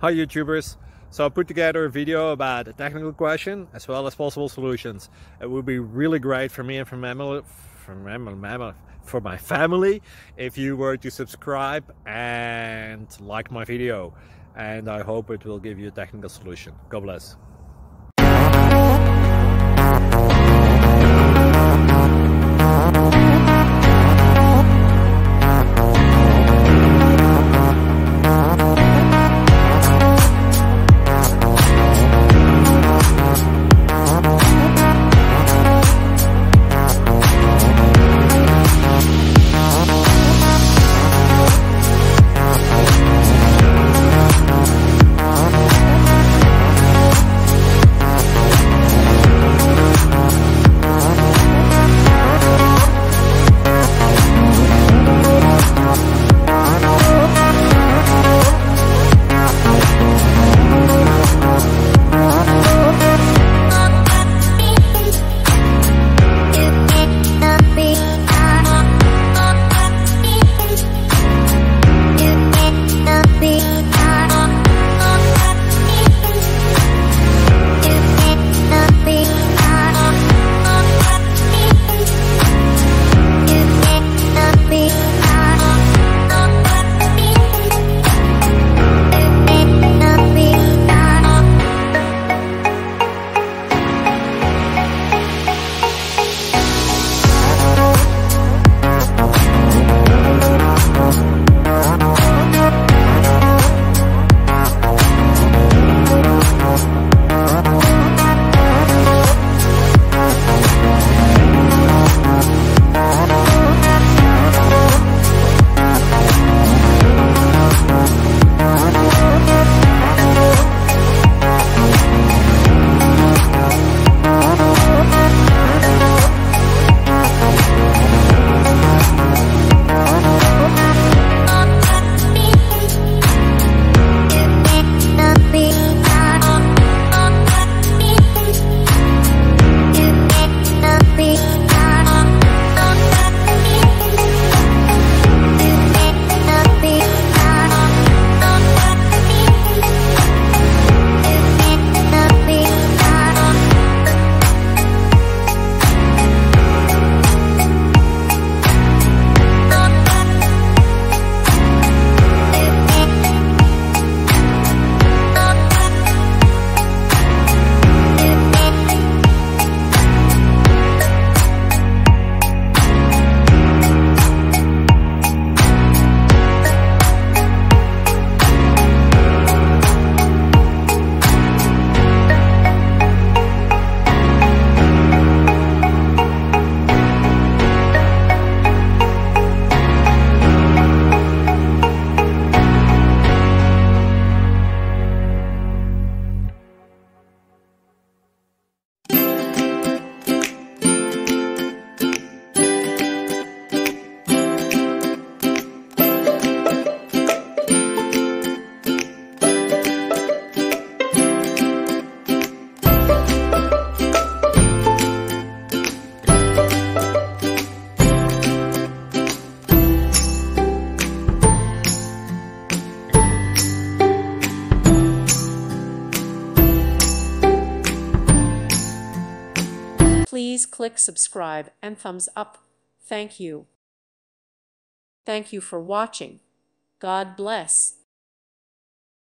Hi YouTubers! So I put together a video about a technical question as well as possible solutions. It would be really great for me and for my family if you were to subscribe and like my video, and I hope it will give you a technical solution. God bless. Please click subscribe and thumbs up. Thank you. Thank you for watching. God bless.